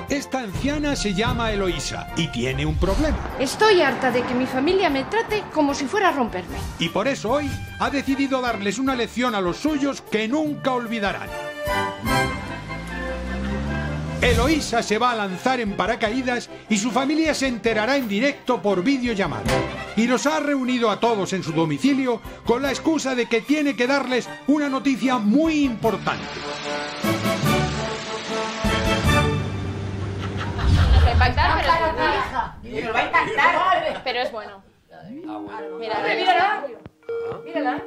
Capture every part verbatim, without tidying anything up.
Esta anciana se llama Eloísa y tiene un problema. Estoy harta de que mi familia me trate como si fuera a romperme. Y por eso hoy ha decidido darles una lección a los suyos que nunca olvidarán. Eloísa se va a lanzar en paracaídas y su familia se enterará en directo por videollamada. Y los ha reunido a todos en su domicilio con la excusa de que tiene que darles una noticia muy importante. Me va a impactar, pero es bueno. Me va a impactar. Pero es bueno. Mira, mírala. Mírala.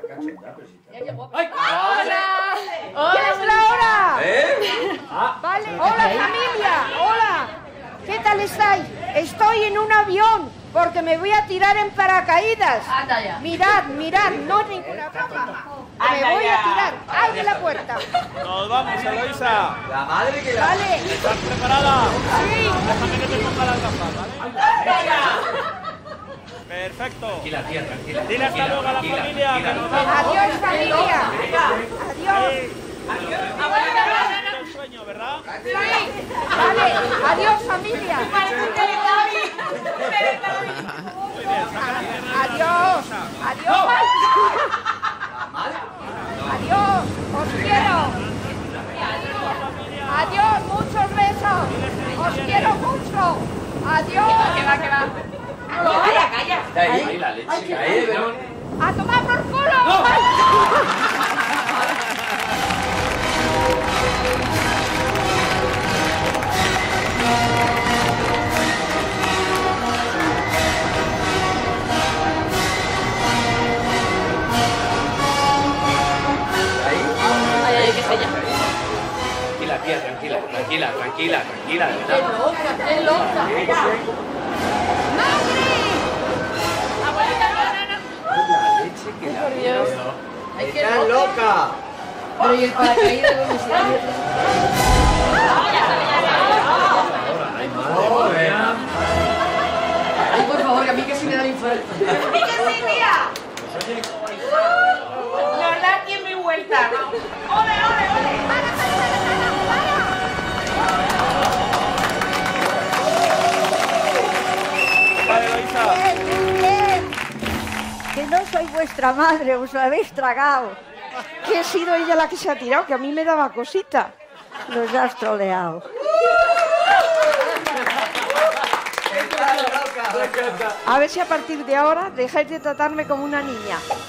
¡Hola! ¿Qué es la hora? ¿Eh? Vale. Hola, familia. Hola. ¿Qué tal estáis? Estoy en un avión porque me voy a tirar en paracaídas. Anda ya. Mirad, mirad, no es ninguna broma. Me voy a tirar. ¡Abre la puerta! Nos vamos, Eloísa. La madre que la... Vale. ¿Estás preparada? Sí. Déjame que te ponga las gafas, ¿vale? Perfecto. Tranquila, tía, tranquila. Dile hasta luego a la familia que nos vamos. Adiós, familia. Adiós. El sueño, ¿verdad? Sí. Vale. Adiós, familia. Adiós. Adiós. Adiós. Os quiero. Adiós. Muchos besos. Os quiero mucho. Adiós. Que va, que va. Calla, calla. Ahí, la leche cae, pero... ¡A tomar por culo! Ahí. Ay, ay, qué sé yo. Tranquila, tía, tranquila, tranquila, tranquila, tranquila, de verdad. ¡Qué loca! La leche que la... Por Dios. ¡Estás loca! Pero ¿y el paracaídas dónde se abre? Joder. Ay, por favor, que a mí que se me da el infarto. ¡Mira, Silvia! Nos da tiempo y vuelta. ¡Ole, ole, ole! ¡Para, para, Vale, Eloísa. para, para! ¡Bien, bien! Que no soy vuestra madre, os la habéis tragado. Que he sido ella la que se ha tirado, que a mí me daba cosita. Los has troleado. A ver si a partir de ahora dejáis de tratarme como una niña.